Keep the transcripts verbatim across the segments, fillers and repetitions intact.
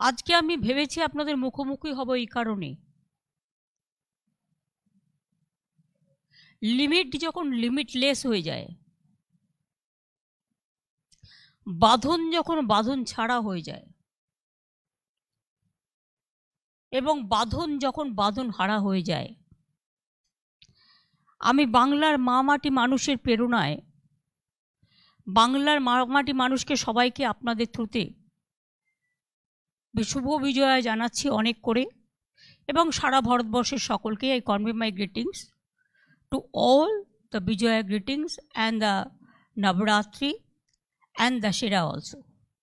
আজকে আমি ভেবেছি আপনাদের মুখোমুখি হব এই কারণে, লিমিট যখন লিমিটলেস হয়ে যায়, বাঁধন যখন বাঁধন ছাড়া হয়ে যায়, এবং বাঁধন যখন বাঁধন হারা হয়ে যায়, আমি বাংলার মা মাটি মানুষের প্রেরণায়, বাংলার মা মাটি মানুষকে সবাইকে আপনাদের থ্রুতে শুভ বিজয়া জানাচ্ছি অনেক করে, এবং সারা ভারতবর্ষের সকলকে I convey my greetings to all the Vijaya greetings and the Navratri and Dashera also.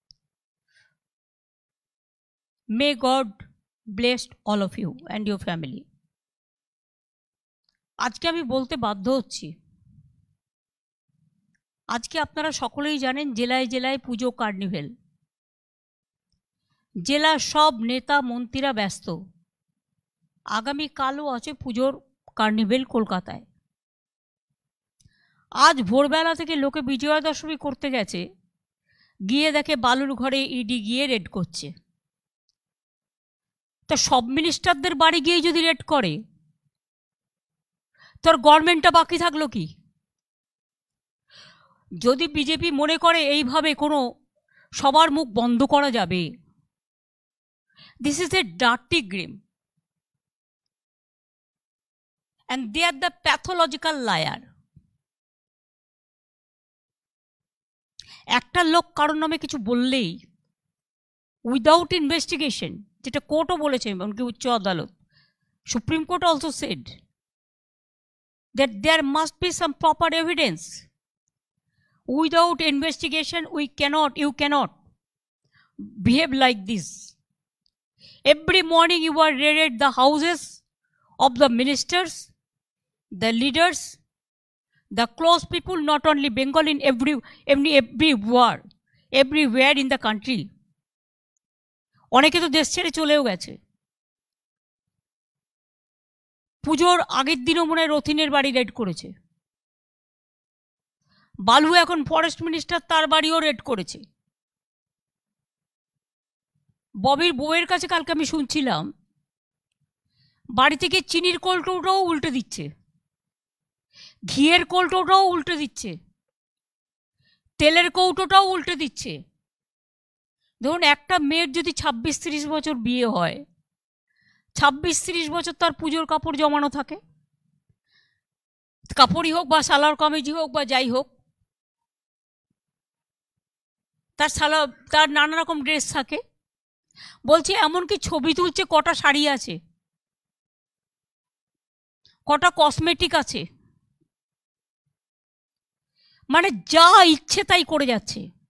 May God bless all of you and your family. আজকে আমি বলতে বাধ্য হচ্ছি, আজকে আপনারা সকলেই জানেন জেলায় জেলায় পুজো কার্নিভেল, জেলার সব নেতা মন্ত্রীরা ব্যস্ত। আগামীকালও আছে পুজোর কার্নিভেল কলকাতায়। আজ ভোরবেলা থেকে লোকে বিজয়া দশমী করতে গেছে, গিয়ে দেখে বালুর ঘরে ইডি গিয়ে রেড করছে। তা সব মিনিস্টারদের বাড়ি গিয়ে যদি রেড করে, তোর গভর্নমেন্টটা বাকি থাকলো কি? যদি বিজেপি মনে করে এইভাবে কোনো সবার মুখ বন্ধ করা যাবে, this is a dirty game and they are the pathological liar. একটা লোক কারোর নামে কিছু বললেই উইদাউট ইনভেস্টিগেশন, যেটা কোর্টও বলেছে, এমনকি উচ্চ আদালত, supreme court also said that there must be some proper evidence. Without investigation, we cannot, you cannot behave like this. Every morning you are raided the houses of the ministers, the leaders, the close people, not only Bengal, in every, every, everywhere, everywhere in the country. অনেকে তো দেশ ছেড়ে চলেও গেছে। পুজোর আগের দিনও মনে হয় রথিনের বাড়ি রেড করেছে। বালু এখন ফরেস্ট মিনিস্টার, তার বাড়িও রেড করেছে। ববির বউয়ের কাছে কালকে আমি শুনছিলাম, বাড়ি থেকে চিনির কৌটোটাও উল্টে দিচ্ছে, ঘিয়ের কৌটোটাও উল্টে দিচ্ছে, তেলের কৌটোটাও উল্টে দিচ্ছে। ধরুন একটা মেয়ের যদি ছাব্বিশ তিরিশ বছর বিয়ে হয়, ছাব্বিশ তিরিশ বছর তার পুজোর কাপড় জমানো থাকে, কাপড়ই হোক বা সালোয়ার কামিজই হোক বা যাই হোক, তার সালা তার নানা রকম ড্রেস থাকে। বলছি এমনকি ছবি তুলছে, কটা শাড়ি আছে, কটা কসমেটিক আছে, মানে যা ইচ্ছে তাই করে যাচ্ছে।